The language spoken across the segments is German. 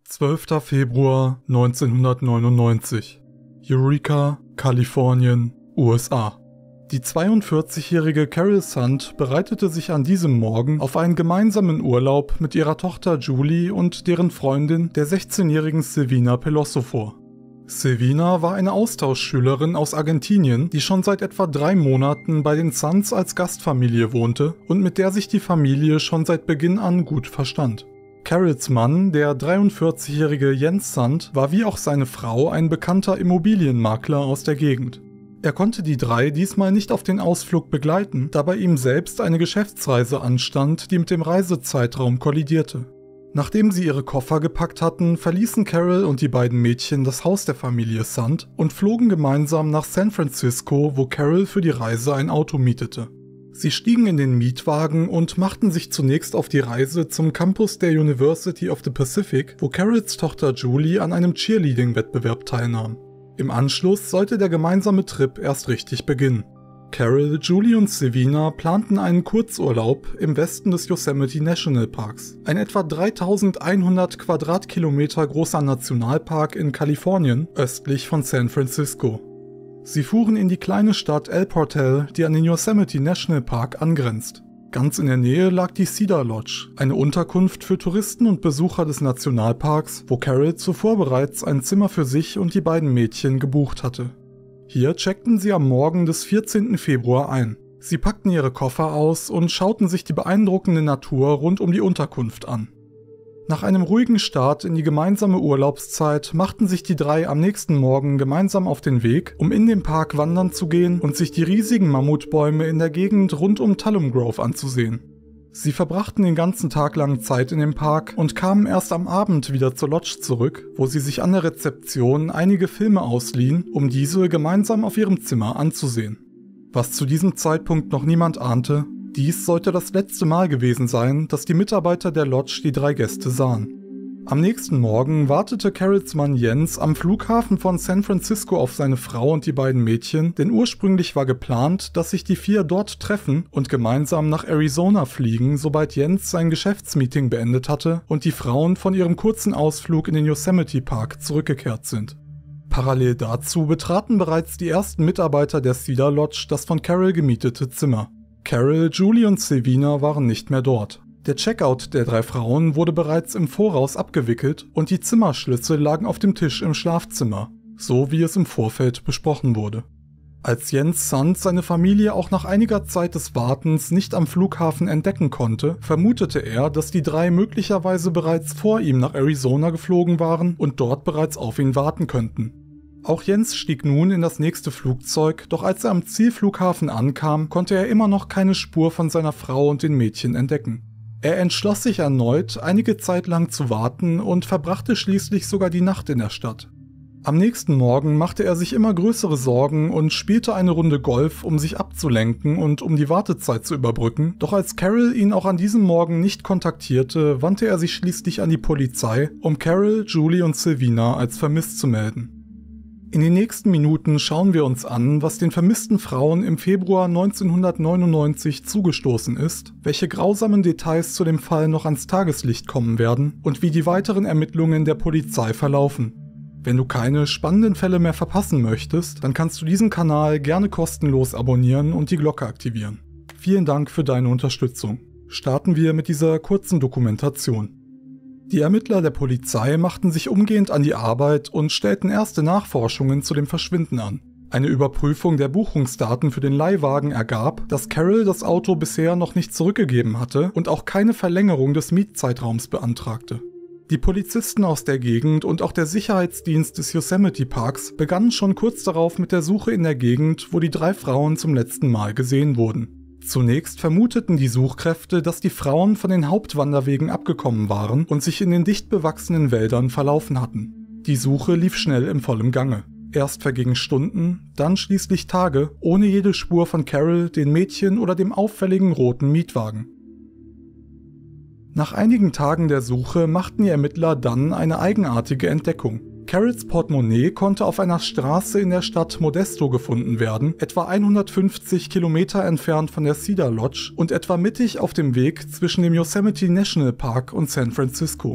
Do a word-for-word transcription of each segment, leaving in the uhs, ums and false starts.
zwölfter Februar neunzehnhundertneunundneunzig. Eureka, Kalifornien, U S A. Die zweiundvierzigjährige Carol Sand bereitete sich an diesem Morgen auf einen gemeinsamen Urlaub mit ihrer Tochter Julie und deren Freundin, der sechzehnjährigen Silvina Pelosso vor. Silvina war eine Austauschschülerin aus Argentinien, die schon seit etwa drei Monaten bei den Sands als Gastfamilie wohnte und mit der sich die Familie schon seit Beginn an gut verstand. Carols Mann, der dreiundvierzigjährige Jens Sand, war wie auch seine Frau ein bekannter Immobilienmakler aus der Gegend. Er konnte die drei diesmal nicht auf den Ausflug begleiten, da bei ihm selbst eine Geschäftsreise anstand, die mit dem Reisezeitraum kollidierte. Nachdem sie ihre Koffer gepackt hatten, verließen Carol und die beiden Mädchen das Haus der Familie Sand und flogen gemeinsam nach San Francisco, wo Carol für die Reise ein Auto mietete. Sie stiegen in den Mietwagen und machten sich zunächst auf die Reise zum Campus der University of the Pacific, wo Carols Tochter Julie an einem Cheerleading-Wettbewerb teilnahm. Im Anschluss sollte der gemeinsame Trip erst richtig beginnen. Carol, Julie und Silvina planten einen Kurzurlaub im Westen des Yosemite National Parks, ein etwa dreitausendeinhundert Quadratkilometer großer Nationalpark in Kalifornien, östlich von San Francisco. Sie fuhren in die kleine Stadt El Portal, die an den Yosemite National Park angrenzt. Ganz in der Nähe lag die Cedar Lodge, eine Unterkunft für Touristen und Besucher des Nationalparks, wo Carol zuvor bereits ein Zimmer für sich und die beiden Mädchen gebucht hatte. Hier checkten sie am Morgen des vierzehnten Februar ein. Sie packten ihre Koffer aus und schauten sich die beeindruckende Natur rund um die Unterkunft an. Nach einem ruhigen Start in die gemeinsame Urlaubszeit machten sich die drei am nächsten Morgen gemeinsam auf den Weg, um in den Park wandern zu gehen und sich die riesigen Mammutbäume in der Gegend rund um Tullum Grove anzusehen. Sie verbrachten den ganzen Tag lang Zeit in dem Park und kamen erst am Abend wieder zur Lodge zurück, wo sie sich an der Rezeption einige Filme ausliehen, um diese gemeinsam auf ihrem Zimmer anzusehen. Was zu diesem Zeitpunkt noch niemand ahnte: Dies sollte das letzte Mal gewesen sein, dass die Mitarbeiter der Lodge die drei Gäste sahen. Am nächsten Morgen wartete Carols Mann Jens am Flughafen von San Francisco auf seine Frau und die beiden Mädchen, denn ursprünglich war geplant, dass sich die vier dort treffen und gemeinsam nach Arizona fliegen, sobald Jens sein Geschäftsmeeting beendet hatte und die Frauen von ihrem kurzen Ausflug in den Yosemite Park zurückgekehrt sind. Parallel dazu betraten bereits die ersten Mitarbeiter der Cedar Lodge das von Carol gemietete Zimmer. Carol, Julie und Silvina waren nicht mehr dort. Der Checkout der drei Frauen wurde bereits im Voraus abgewickelt und die Zimmerschlüssel lagen auf dem Tisch im Schlafzimmer, so wie es im Vorfeld besprochen wurde. Als Jens Sand seine Familie auch nach einiger Zeit des Wartens nicht am Flughafen entdecken konnte, vermutete er, dass die drei möglicherweise bereits vor ihm nach Arizona geflogen waren und dort bereits auf ihn warten könnten. Auch Jens stieg nun in das nächste Flugzeug, doch als er am Zielflughafen ankam, konnte er immer noch keine Spur von seiner Frau und den Mädchen entdecken. Er entschloss sich erneut, einige Zeit lang zu warten und verbrachte schließlich sogar die Nacht in der Stadt. Am nächsten Morgen machte er sich immer größere Sorgen und spielte eine Runde Golf, um sich abzulenken und um die Wartezeit zu überbrücken, doch als Carol ihn auch an diesem Morgen nicht kontaktierte, wandte er sich schließlich an die Polizei, um Carol, Julie und Silvina als vermisst zu melden. In den nächsten Minuten schauen wir uns an, was den vermissten Frauen im Februar neunzehnhundertneunundneunzig zugestoßen ist, welche grausamen Details zu dem Fall noch ans Tageslicht kommen werden und wie die weiteren Ermittlungen der Polizei verlaufen. Wenn du keine spannenden Fälle mehr verpassen möchtest, dann kannst du diesen Kanal gerne kostenlos abonnieren und die Glocke aktivieren. Vielen Dank für deine Unterstützung. Starten wir mit dieser kurzen Dokumentation. Die Ermittler der Polizei machten sich umgehend an die Arbeit und stellten erste Nachforschungen zu dem Verschwinden an. Eine Überprüfung der Buchungsdaten für den Leihwagen ergab, dass Carol das Auto bisher noch nicht zurückgegeben hatte und auch keine Verlängerung des Mietzeitraums beantragte. Die Polizisten aus der Gegend und auch der Sicherheitsdienst des Yosemite Parks begannen schon kurz darauf mit der Suche in der Gegend, wo die drei Frauen zum letzten Mal gesehen wurden. Zunächst vermuteten die Suchkräfte, dass die Frauen von den Hauptwanderwegen abgekommen waren und sich in den dicht bewachsenen Wäldern verlaufen hatten. Die Suche lief schnell im vollen Gange. Erst vergingen Stunden, dann schließlich Tage, ohne jede Spur von Carol, den Mädchen oder dem auffälligen roten Mietwagen. Nach einigen Tagen der Suche machten die Ermittler dann eine eigenartige Entdeckung. Carols Portemonnaie konnte auf einer Straße in der Stadt Modesto gefunden werden, etwa hundertfünfzig Kilometer entfernt von der Cedar Lodge und etwa mittig auf dem Weg zwischen dem Yosemite National Park und San Francisco.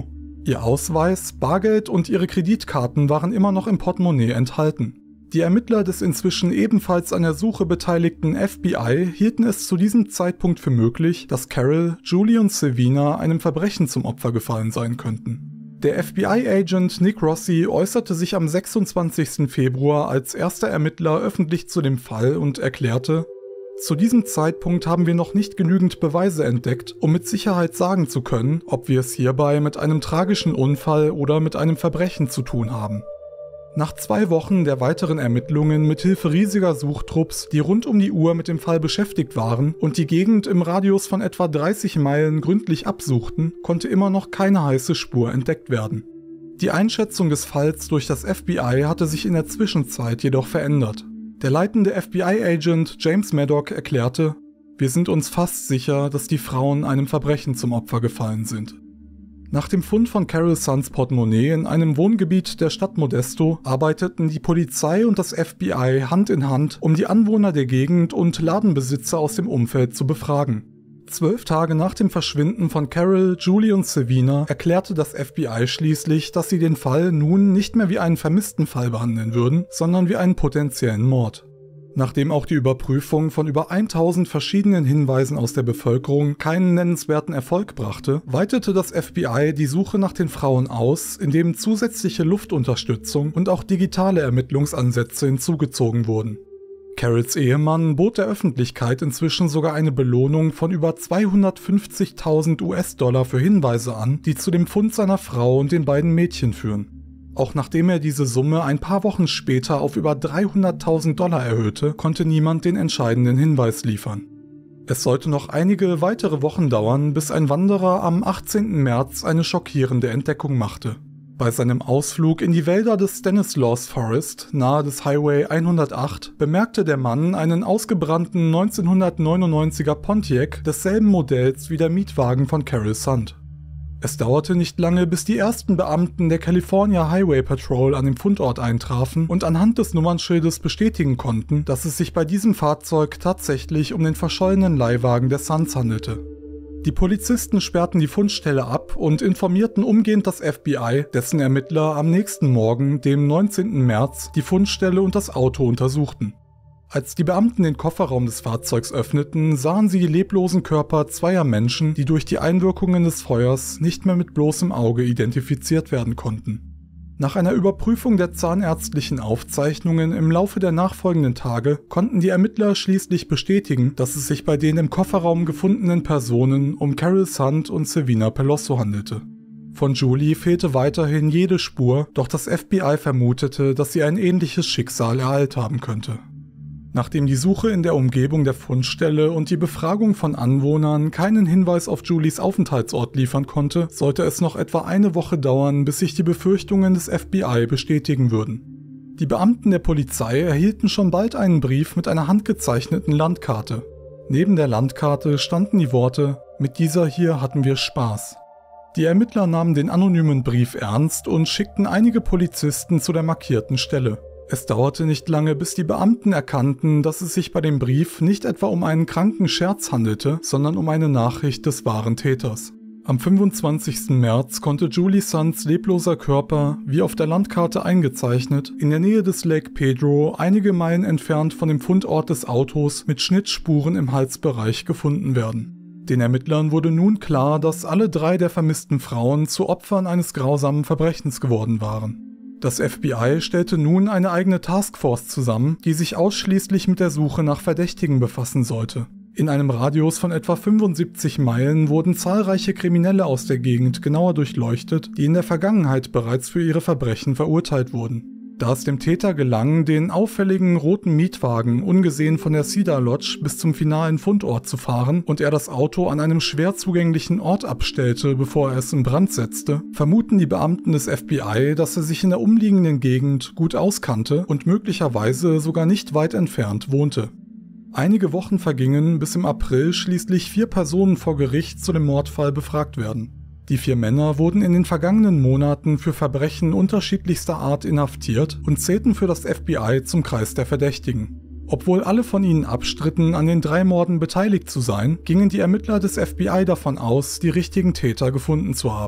Ihr Ausweis, Bargeld und ihre Kreditkarten waren immer noch im Portemonnaie enthalten. Die Ermittler des inzwischen ebenfalls an der Suche beteiligten F B I hielten es zu diesem Zeitpunkt für möglich, dass Carol, Julie und Savina einem Verbrechen zum Opfer gefallen sein könnten. Der F B I-Agent Nick Rossi äußerte sich am sechsundzwanzigsten Februar als erster Ermittler öffentlich zu dem Fall und erklärte: Zu diesem Zeitpunkt haben wir noch nicht genügend Beweise entdeckt, um mit Sicherheit sagen zu können, ob wir es hierbei mit einem tragischen Unfall oder mit einem Verbrechen zu tun haben. Nach zwei Wochen der weiteren Ermittlungen mit Hilfe riesiger Suchtrupps, die rund um die Uhr mit dem Fall beschäftigt waren und die Gegend im Radius von etwa dreißig Meilen gründlich absuchten, konnte immer noch keine heiße Spur entdeckt werden. Die Einschätzung des Falls durch das F B I hatte sich in der Zwischenzeit jedoch verändert. Der leitende F B I-Agent James Maddock erklärte: Wir sind uns fast sicher, dass die Frauen einem Verbrechen zum Opfer gefallen sind. Nach dem Fund von Carol Sons Portemonnaie in einem Wohngebiet der Stadt Modesto arbeiteten die Polizei und das F B I Hand in Hand, um die Anwohner der Gegend und Ladenbesitzer aus dem Umfeld zu befragen. Zwölf Tage nach dem Verschwinden von Carol, Julie und Savina erklärte das F B I schließlich, dass sie den Fall nun nicht mehr wie einen vermissten Fall behandeln würden, sondern wie einen potenziellen Mord. Nachdem auch die Überprüfung von über tausend verschiedenen Hinweisen aus der Bevölkerung keinen nennenswerten Erfolg brachte, weitete das F B I die Suche nach den Frauen aus, indem zusätzliche Luftunterstützung und auch digitale Ermittlungsansätze hinzugezogen wurden. Carols Ehemann bot der Öffentlichkeit inzwischen sogar eine Belohnung von über zweihundertfünfzigtausend US-Dollar für Hinweise an, die zu dem Fund seiner Frau und den beiden Mädchen führen. Auch nachdem er diese Summe ein paar Wochen später auf über dreihunderttausend Dollar erhöhte, konnte niemand den entscheidenden Hinweis liefern. Es sollte noch einige weitere Wochen dauern, bis ein Wanderer am achtzehnten März eine schockierende Entdeckung machte. Bei seinem Ausflug in die Wälder des Stanislaus Forest, nahe des Highway hundertacht, bemerkte der Mann einen ausgebrannten neunzehnhundertneunundneunziger Pontiac desselben Modells wie der Mietwagen von Carol Sund. Es dauerte nicht lange, bis die ersten Beamten der California Highway Patrol an dem Fundort eintrafen und anhand des Nummernschildes bestätigen konnten, dass es sich bei diesem Fahrzeug tatsächlich um den verschollenen Leihwagen der Suns handelte. Die Polizisten sperrten die Fundstelle ab und informierten umgehend das F B I, dessen Ermittler am nächsten Morgen, dem neunzehnten März, die Fundstelle und das Auto untersuchten. Als die Beamten den Kofferraum des Fahrzeugs öffneten, sahen sie die leblosen Körper zweier Menschen, die durch die Einwirkungen des Feuers nicht mehr mit bloßem Auge identifiziert werden konnten. Nach einer Überprüfung der zahnärztlichen Aufzeichnungen im Laufe der nachfolgenden Tage konnten die Ermittler schließlich bestätigen, dass es sich bei den im Kofferraum gefundenen Personen um Carol Sund und Savina Pelosso handelte. Von Julie fehlte weiterhin jede Spur, doch das F B I vermutete, dass sie ein ähnliches Schicksal ereilt haben könnte. Nachdem die Suche in der Umgebung der Fundstelle und die Befragung von Anwohnern keinen Hinweis auf Julies Aufenthaltsort liefern konnte, sollte es noch etwa eine Woche dauern, bis sich die Befürchtungen des F B I bestätigen würden. Die Beamten der Polizei erhielten schon bald einen Brief mit einer handgezeichneten Landkarte. Neben der Landkarte standen die Worte: Mit dieser hier hatten wir Spaß. Die Ermittler nahmen den anonymen Brief ernst und schickten einige Polizisten zu der markierten Stelle. Es dauerte nicht lange, bis die Beamten erkannten, dass es sich bei dem Brief nicht etwa um einen kranken Scherz handelte, sondern um eine Nachricht des wahren Täters. Am fünfundzwanzigsten März konnte Julie Suns lebloser Körper, wie auf der Landkarte eingezeichnet, in der Nähe des Lake Pedro, einige Meilen entfernt von dem Fundort des Autos, mit Schnittspuren im Halsbereich gefunden werden. Den Ermittlern wurde nun klar, dass alle drei der vermissten Frauen zu Opfern eines grausamen Verbrechens geworden waren. Das F B I stellte nun eine eigene Taskforce zusammen, die sich ausschließlich mit der Suche nach Verdächtigen befassen sollte. In einem Radius von etwa fünfundsiebzig Meilen wurden zahlreiche Kriminelle aus der Gegend genauer durchleuchtet, die in der Vergangenheit bereits für ihre Verbrechen verurteilt wurden. Da es dem Täter gelang, den auffälligen roten Mietwagen ungesehen von der Cedar Lodge bis zum finalen Fundort zu fahren und er das Auto an einem schwer zugänglichen Ort abstellte, bevor er es in Brand setzte, vermuten die Beamten des F B I, dass er sich in der umliegenden Gegend gut auskannte und möglicherweise sogar nicht weit entfernt wohnte. Einige Wochen vergingen, bis im April schließlich vier Personen vor Gericht zu dem Mordfall befragt werden. Die vier Männer wurden in den vergangenen Monaten für Verbrechen unterschiedlichster Art inhaftiert und zählten für das F B I zum Kreis der Verdächtigen. Obwohl alle von ihnen abstritten, an den drei Morden beteiligt zu sein, gingen die Ermittler des F B I davon aus, die richtigen Täter gefunden zu haben.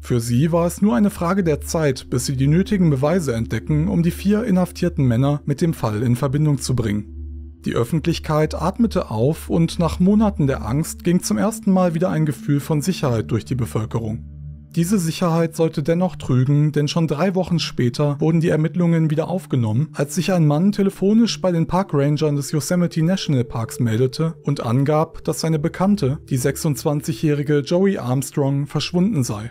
Für sie war es nur eine Frage der Zeit, bis sie die nötigen Beweise entdecken, um die vier inhaftierten Männer mit dem Fall in Verbindung zu bringen. Die Öffentlichkeit atmete auf und nach Monaten der Angst ging zum ersten Mal wieder ein Gefühl von Sicherheit durch die Bevölkerung. Diese Sicherheit sollte dennoch trügen, denn schon drei Wochen später wurden die Ermittlungen wieder aufgenommen, als sich ein Mann telefonisch bei den Parkrangern des Yosemite National Parks meldete und angab, dass seine Bekannte, die sechsundzwanzigjährige Joey Armstrong, verschwunden sei.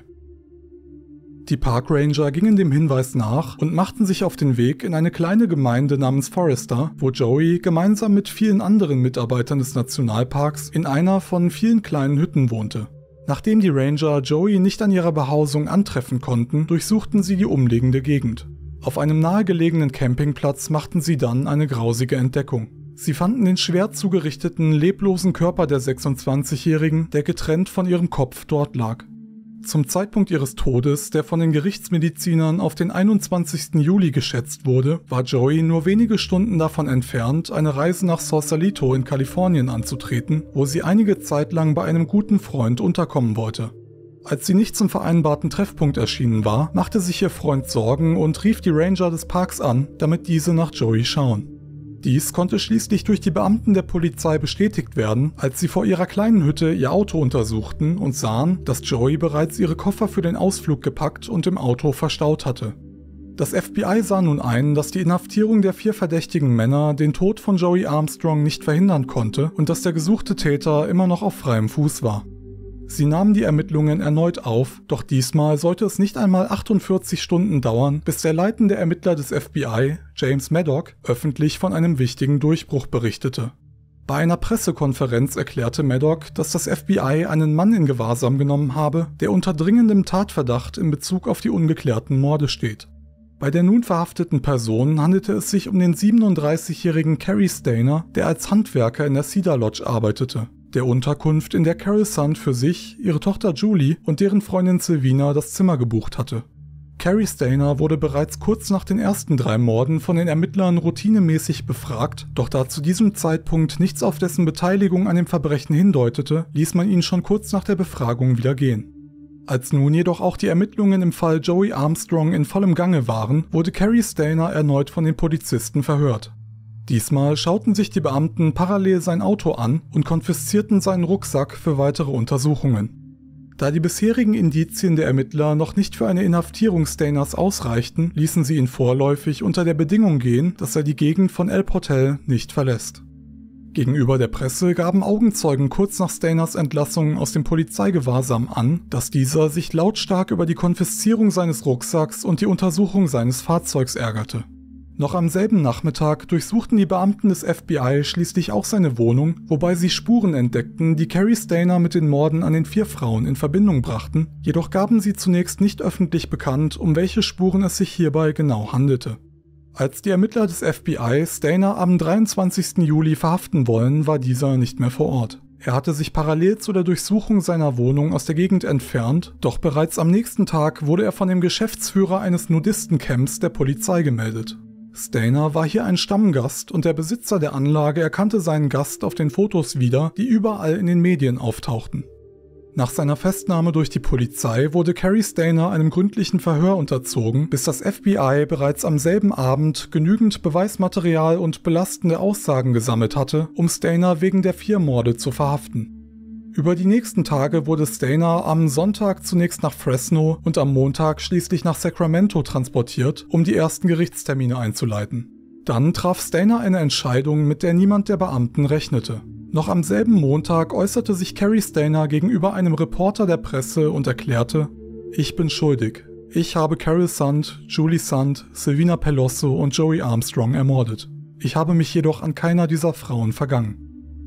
Die Parkranger gingen dem Hinweis nach und machten sich auf den Weg in eine kleine Gemeinde namens Forester, wo Joey gemeinsam mit vielen anderen Mitarbeitern des Nationalparks in einer von vielen kleinen Hütten wohnte. Nachdem die Ranger Joey nicht an ihrer Behausung antreffen konnten, durchsuchten sie die umliegende Gegend. Auf einem nahegelegenen Campingplatz machten sie dann eine grausige Entdeckung. Sie fanden den schwer zugerichteten, leblosen Körper der sechsundzwanzigjährigen, der getrennt von ihrem Kopf dort lag. Zum Zeitpunkt ihres Todes, der von den Gerichtsmedizinern auf den einundzwanzigsten Juli geschätzt wurde, war Joey nur wenige Stunden davon entfernt, eine Reise nach Sausalito in Kalifornien anzutreten, wo sie einige Zeit lang bei einem guten Freund unterkommen wollte. Als sie nicht zum vereinbarten Treffpunkt erschienen war, machte sich ihr Freund Sorgen und rief die Ranger des Parks an, damit diese nach Joey schauen. Dies konnte schließlich durch die Beamten der Polizei bestätigt werden, als sie vor ihrer kleinen Hütte ihr Auto untersuchten und sahen, dass Joey bereits ihre Koffer für den Ausflug gepackt und im Auto verstaut hatte. Das F B I sah nun ein, dass die Inhaftierung der vier verdächtigen Männer den Tod von Joey Armstrong nicht verhindern konnte und dass der gesuchte Täter immer noch auf freiem Fuß war. Sie nahmen die Ermittlungen erneut auf, doch diesmal sollte es nicht einmal achtundvierzig Stunden dauern, bis der leitende Ermittler des F B I, James Maddock, öffentlich von einem wichtigen Durchbruch berichtete. Bei einer Pressekonferenz erklärte Maddock, dass das F B I einen Mann in Gewahrsam genommen habe, der unter dringendem Tatverdacht in Bezug auf die ungeklärten Morde steht. Bei der nun verhafteten Person handelte es sich um den siebenunddreißigjährigen Cary Stayner, der als Handwerker in der Cedar Lodge arbeitete, der Unterkunft, in der Carol Sund für sich, ihre Tochter Julie und deren Freundin Silvina das Zimmer gebucht hatte. Cary Stayner wurde bereits kurz nach den ersten drei Morden von den Ermittlern routinemäßig befragt, doch da zu diesem Zeitpunkt nichts auf dessen Beteiligung an dem Verbrechen hindeutete, ließ man ihn schon kurz nach der Befragung wieder gehen. Als nun jedoch auch die Ermittlungen im Fall Joey Armstrong in vollem Gange waren, wurde Cary Stayner erneut von den Polizisten verhört. Diesmal schauten sich die Beamten parallel sein Auto an und konfiszierten seinen Rucksack für weitere Untersuchungen. Da die bisherigen Indizien der Ermittler noch nicht für eine Inhaftierung Stayners ausreichten, ließen sie ihn vorläufig unter der Bedingung gehen, dass er die Gegend von El Portal nicht verlässt. Gegenüber der Presse gaben Augenzeugen kurz nach Stayners Entlassung aus dem Polizeigewahrsam an, dass dieser sich lautstark über die Konfiszierung seines Rucksacks und die Untersuchung seines Fahrzeugs ärgerte. Noch am selben Nachmittag durchsuchten die Beamten des F B I schließlich auch seine Wohnung, wobei sie Spuren entdeckten, die Cary Stayner mit den Morden an den vier Frauen in Verbindung brachten, jedoch gaben sie zunächst nicht öffentlich bekannt, um welche Spuren es sich hierbei genau handelte. Als die Ermittler des F B I Stayner am dreiundzwanzigsten Juli verhaften wollen, war dieser nicht mehr vor Ort. Er hatte sich parallel zu der Durchsuchung seiner Wohnung aus der Gegend entfernt, doch bereits am nächsten Tag wurde er von dem Geschäftsführer eines Nudistencamps der Polizei gemeldet. Stayner war hier ein Stammgast und der Besitzer der Anlage erkannte seinen Gast auf den Fotos wieder, die überall in den Medien auftauchten. Nach seiner Festnahme durch die Polizei wurde Cary Stayner einem gründlichen Verhör unterzogen, bis das F B I bereits am selben Abend genügend Beweismaterial und belastende Aussagen gesammelt hatte, um Stayner wegen der vier Morde zu verhaften. Über die nächsten Tage wurde Stayner am Sonntag zunächst nach Fresno und am Montag schließlich nach Sacramento transportiert, um die ersten Gerichtstermine einzuleiten. Dann traf Stayner eine Entscheidung, mit der niemand der Beamten rechnete. Noch am selben Montag äußerte sich Cary Stayner gegenüber einem Reporter der Presse und erklärte: Ich bin schuldig. Ich habe Carol Sund, Julie Sund, Silvina Pelosso und Joey Armstrong ermordet. Ich habe mich jedoch an keiner dieser Frauen vergangen.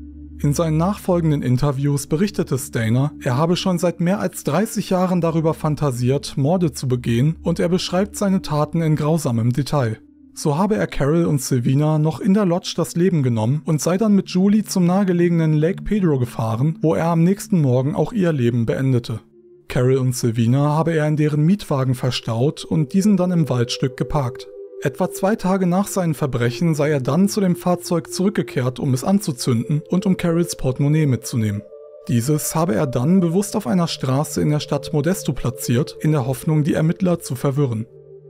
In seinen nachfolgenden Interviews berichtete Stayner, er habe schon seit mehr als dreißig Jahren darüber fantasiert, Morde zu begehen, und er beschreibt seine Taten in grausamem Detail. So habe er Carol und Silvina noch in der Lodge das Leben genommen und sei dann mit Julie zum nahegelegenen Lake Pedro gefahren, wo er am nächsten Morgen auch ihr Leben beendete. Carol und Silvina habe er in deren Mietwagen verstaut und diesen dann im Waldstück geparkt. Etwa zwei Tage nach seinen Verbrechen sei er dann zu dem Fahrzeug zurückgekehrt, um es anzuzünden und um Carols Portemonnaie mitzunehmen. Dieses habe er dann bewusst auf einer Straße in der Stadt Modesto platziert, in der Hoffnung, die Ermittler zu verwirren.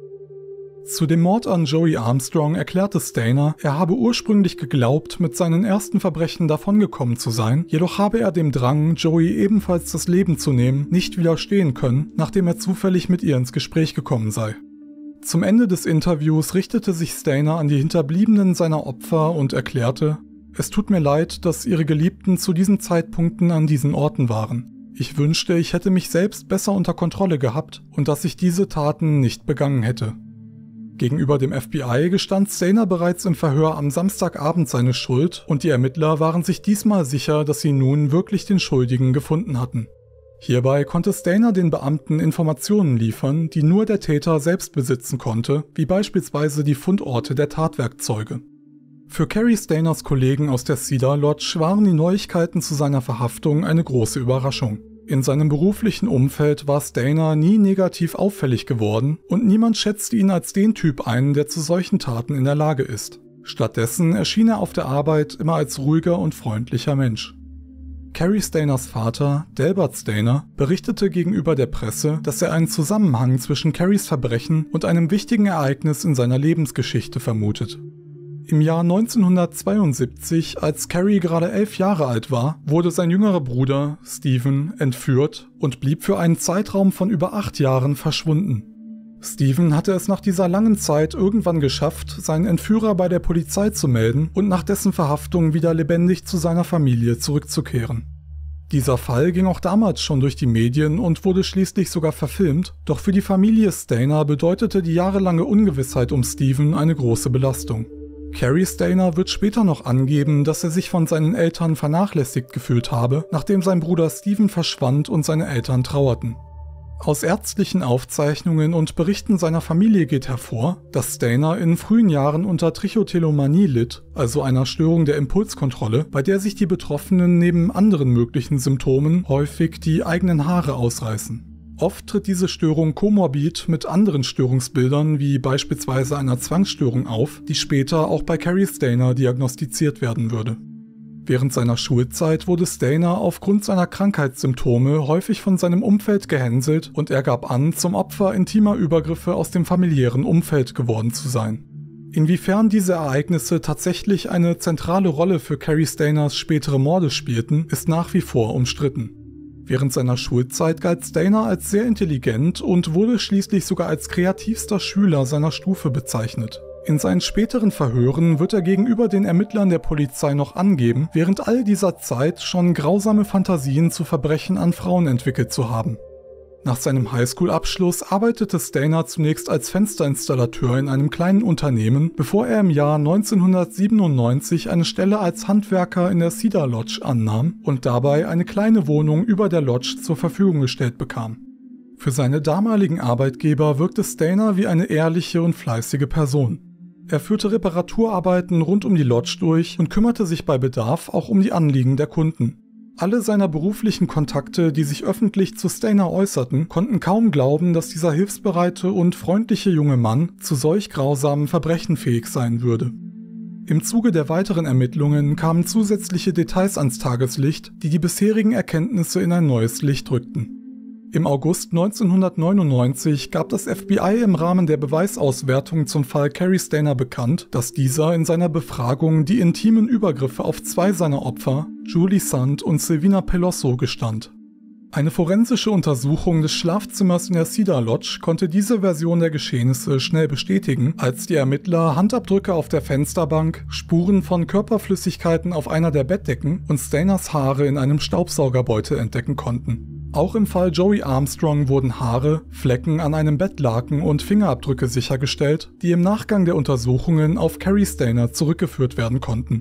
Zu dem Mord an Joey Armstrong erklärte Stayner, er habe ursprünglich geglaubt, mit seinen ersten Verbrechen davongekommen zu sein, jedoch habe er dem Drang, Joey ebenfalls das Leben zu nehmen, nicht widerstehen können, nachdem er zufällig mit ihr ins Gespräch gekommen sei. Zum Ende des Interviews richtete sich Stayner an die Hinterbliebenen seiner Opfer und erklärte: Es tut mir leid, dass ihre Geliebten zu diesen Zeitpunkten an diesen Orten waren. Ich wünschte, ich hätte mich selbst besser unter Kontrolle gehabt und dass ich diese Taten nicht begangen hätte. Gegenüber dem F B I gestand Stayner bereits im Verhör am Samstagabend seine Schuld und die Ermittler waren sich diesmal sicher, dass sie nun wirklich den Schuldigen gefunden hatten. Hierbei konnte Stayner den Beamten Informationen liefern, die nur der Täter selbst besitzen konnte, wie beispielsweise die Fundorte der Tatwerkzeuge. Für Cary Stayners Kollegen aus der Cedar Lodge waren die Neuigkeiten zu seiner Verhaftung eine große Überraschung. In seinem beruflichen Umfeld war Stayner nie negativ auffällig geworden und niemand schätzte ihn als den Typ ein, der zu solchen Taten in der Lage ist. Stattdessen erschien er auf der Arbeit immer als ruhiger und freundlicher Mensch. Cary Stayners Vater, Delbert Stayner, berichtete gegenüber der Presse, dass er einen Zusammenhang zwischen Carys Verbrechen und einem wichtigen Ereignis in seiner Lebensgeschichte vermutet. Im Jahr neunzehnhundertzweiundsiebzig, als Cary gerade elf Jahre alt war, wurde sein jüngerer Bruder, Stephen, entführt und blieb für einen Zeitraum von über acht Jahren verschwunden. Stephen hatte es nach dieser langen Zeit irgendwann geschafft, seinen Entführer bei der Polizei zu melden und nach dessen Verhaftung wieder lebendig zu seiner Familie zurückzukehren. Dieser Fall ging auch damals schon durch die Medien und wurde schließlich sogar verfilmt, doch für die Familie Stayner bedeutete die jahrelange Ungewissheit um Stephen eine große Belastung. Cary Stayner wird später noch angeben, dass er sich von seinen Eltern vernachlässigt gefühlt habe, nachdem sein Bruder Stephen verschwand und seine Eltern trauerten. Aus ärztlichen Aufzeichnungen und Berichten seiner Familie geht hervor, dass Stayner in frühen Jahren unter Trichotillomanie litt, also einer Störung der Impulskontrolle, bei der sich die Betroffenen neben anderen möglichen Symptomen häufig die eigenen Haare ausreißen. Oft tritt diese Störung komorbid mit anderen Störungsbildern wie beispielsweise einer Zwangsstörung auf, die später auch bei Cary Stayner diagnostiziert werden würde. Während seiner Schulzeit wurde Stayner aufgrund seiner Krankheitssymptome häufig von seinem Umfeld gehänselt und er gab an, zum Opfer intimer Übergriffe aus dem familiären Umfeld geworden zu sein. Inwiefern diese Ereignisse tatsächlich eine zentrale Rolle für Cary Stayners spätere Morde spielten, ist nach wie vor umstritten. Während seiner Schulzeit galt Stayner als sehr intelligent und wurde schließlich sogar als kreativster Schüler seiner Stufe bezeichnet. In seinen späteren Verhören wird er gegenüber den Ermittlern der Polizei noch angeben, während all dieser Zeit schon grausame Fantasien zu Verbrechen an Frauen entwickelt zu haben. Nach seinem Highschool-Abschluss arbeitete Stayner zunächst als Fensterinstallateur in einem kleinen Unternehmen, bevor er im Jahr neunzehnhundertsiebenundneunzig eine Stelle als Handwerker in der Cedar Lodge annahm und dabei eine kleine Wohnung über der Lodge zur Verfügung gestellt bekam. Für seine damaligen Arbeitgeber wirkte Stayner wie eine ehrliche und fleißige Person. Er führte Reparaturarbeiten rund um die Lodge durch und kümmerte sich bei Bedarf auch um die Anliegen der Kunden. Alle seiner beruflichen Kontakte, die sich öffentlich zu Stayner äußerten, konnten kaum glauben, dass dieser hilfsbereite und freundliche junge Mann zu solch grausamen Verbrechen fähig sein würde. Im Zuge der weiteren Ermittlungen kamen zusätzliche Details ans Tageslicht, die die bisherigen Erkenntnisse in ein neues Licht rückten. Im August neunzehnhundertneunundneunzig gab das F B I im Rahmen der Beweisauswertung zum Fall Cary Stayner bekannt, dass dieser in seiner Befragung die intimen Übergriffe auf zwei seiner Opfer, Julie Sand und Silvina Pelosso, gestand. Eine forensische Untersuchung des Schlafzimmers in der Cedar Lodge konnte diese Version der Geschehnisse schnell bestätigen, als die Ermittler Handabdrücke auf der Fensterbank, Spuren von Körperflüssigkeiten auf einer der Bettdecken und Stayners Haare in einem Staubsaugerbeutel entdecken konnten. Auch im Fall Joey Armstrong wurden Haare, Flecken an einem Bettlaken und Fingerabdrücke sichergestellt, die im Nachgang der Untersuchungen auf Cary Stayner zurückgeführt werden konnten.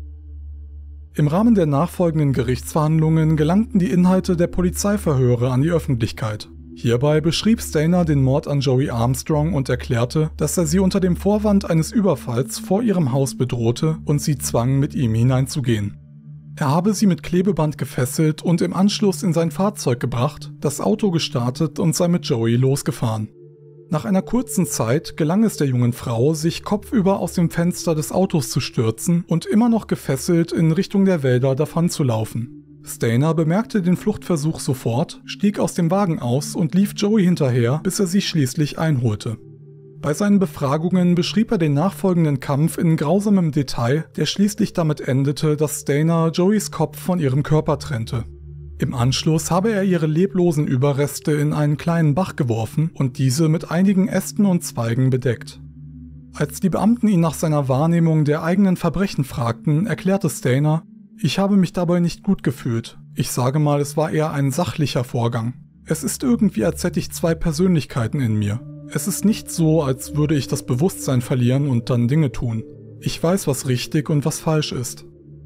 Im Rahmen der nachfolgenden Gerichtsverhandlungen gelangten die Inhalte der Polizeiverhöre an die Öffentlichkeit. Hierbei beschrieb Stayner den Mord an Joey Armstrong und erklärte, dass er sie unter dem Vorwand eines Überfalls vor ihrem Haus bedrohte und sie zwang, mit ihm hineinzugehen. Er habe sie mit Klebeband gefesselt und im Anschluss in sein Fahrzeug gebracht, das Auto gestartet und sei mit Joey losgefahren. Nach einer kurzen Zeit gelang es der jungen Frau, sich kopfüber aus dem Fenster des Autos zu stürzen und immer noch gefesselt in Richtung der Wälder davonzulaufen. Stainer bemerkte den Fluchtversuch sofort, stieg aus dem Wagen aus und lief Joey hinterher, bis er sie schließlich einholte. Bei seinen Befragungen beschrieb er den nachfolgenden Kampf in grausamem Detail, der schließlich damit endete, dass Stainer Joeys Kopf von ihrem Körper trennte. Im Anschluss habe er ihre leblosen Überreste in einen kleinen Bach geworfen und diese mit einigen Ästen und Zweigen bedeckt. Als die Beamten ihn nach seiner Wahrnehmung der eigenen Verbrechen fragten, erklärte Stainer: „Ich habe mich dabei nicht gut gefühlt. Ich sage mal, es war eher ein sachlicher Vorgang. Es ist irgendwie, als hätte ich zwei Persönlichkeiten in mir. Es ist nicht so, als würde ich das Bewusstsein verlieren und dann Dinge tun. Ich weiß, was richtig und was falsch ist."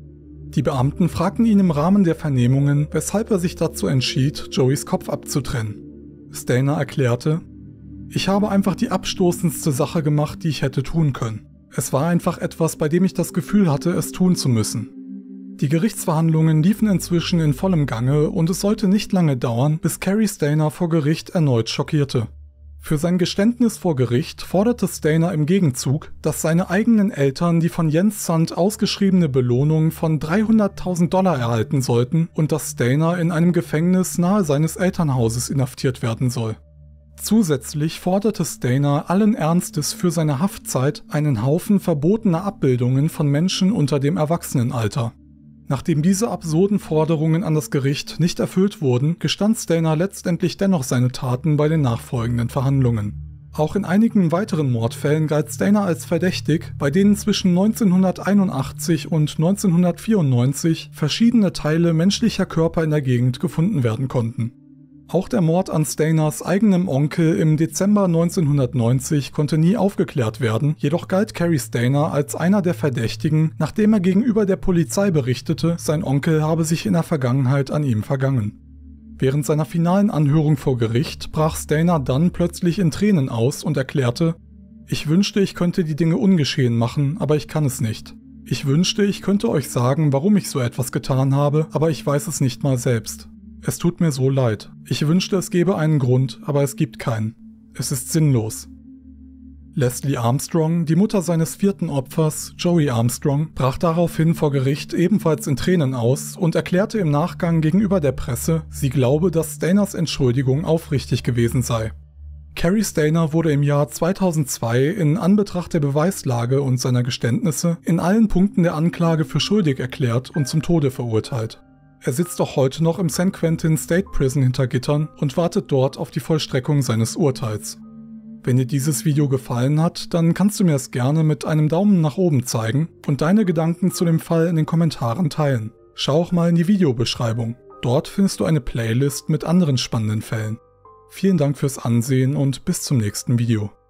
Die Beamten fragten ihn im Rahmen der Vernehmungen, weshalb er sich dazu entschied, Joeys Kopf abzutrennen. Stainer erklärte: „Ich habe einfach die abstoßendste Sache gemacht, die ich hätte tun können. Es war einfach etwas, bei dem ich das Gefühl hatte, es tun zu müssen." Die Gerichtsverhandlungen liefen inzwischen in vollem Gange und es sollte nicht lange dauern, bis Cary Stainer vor Gericht erneut schockierte. Für sein Geständnis vor Gericht forderte Stainer im Gegenzug, dass seine eigenen Eltern die von Jens Sand ausgeschriebene Belohnung von dreihunderttausend Dollar erhalten sollten und dass Stainer in einem Gefängnis nahe seines Elternhauses inhaftiert werden soll. Zusätzlich forderte Stainer allen Ernstes für seine Haftzeit einen Haufen verbotener Abbildungen von Menschen unter dem Erwachsenenalter. Nachdem diese absurden Forderungen an das Gericht nicht erfüllt wurden, gestand Stainer letztendlich dennoch seine Taten bei den nachfolgenden Verhandlungen. Auch in einigen weiteren Mordfällen galt Stainer als verdächtig, bei denen zwischen neunzehnhunderteinundachtzig und neunzehnhundertvierundneunzig verschiedene Teile menschlicher Körper in der Gegend gefunden werden konnten. Auch der Mord an Stainers eigenem Onkel im Dezember neunzehnhundertneunzig konnte nie aufgeklärt werden, jedoch galt Cary Stainer als einer der Verdächtigen, nachdem er gegenüber der Polizei berichtete, sein Onkel habe sich in der Vergangenheit an ihm vergangen. Während seiner finalen Anhörung vor Gericht brach Stainer dann plötzlich in Tränen aus und erklärte: „Ich wünschte, ich könnte die Dinge ungeschehen machen, aber ich kann es nicht. Ich wünschte, ich könnte euch sagen, warum ich so etwas getan habe, aber ich weiß es nicht mal selbst. Es tut mir so leid. Ich wünschte, es gäbe einen Grund, aber es gibt keinen. Es ist sinnlos." Leslie Armstrong, die Mutter seines vierten Opfers, Joey Armstrong, brach daraufhin vor Gericht ebenfalls in Tränen aus und erklärte im Nachgang gegenüber der Presse, sie glaube, dass Stainers Entschuldigung aufrichtig gewesen sei. Cary Stainer wurde im Jahr zweitausendzwei in Anbetracht der Beweislage und seiner Geständnisse in allen Punkten der Anklage für schuldig erklärt und zum Tode verurteilt. Er sitzt auch heute noch im San Quentin State Prison hinter Gittern und wartet dort auf die Vollstreckung seines Urteils. Wenn dir dieses Video gefallen hat, dann kannst du mir es gerne mit einem Daumen nach oben zeigen und deine Gedanken zu dem Fall in den Kommentaren teilen. Schau auch mal in die Videobeschreibung. Dort findest du eine Playlist mit anderen spannenden Fällen. Vielen Dank fürs Ansehen und bis zum nächsten Video.